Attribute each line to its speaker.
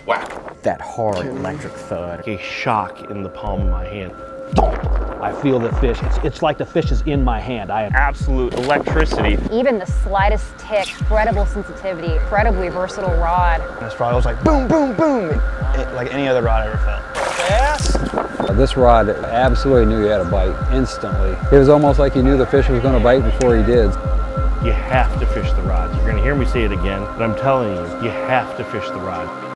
Speaker 1: whack.
Speaker 2: That hard electric thud.
Speaker 3: A shock in the palm of my hand.
Speaker 4: I feel the fish. It's like the fish is in my hand. I have
Speaker 3: Absolute electricity.
Speaker 5: Even the slightest tick, incredible sensitivity, incredibly versatile rod.
Speaker 6: This rod was like boom, boom, boom, like any other rod I ever felt. Yes.
Speaker 7: This rod absolutely knew he had a bite instantly. It was almost like he knew the fish was going to bite before he did.
Speaker 3: You have to fish the rods. You're going to hear me say it again, but I'm telling you, you have to fish the rod.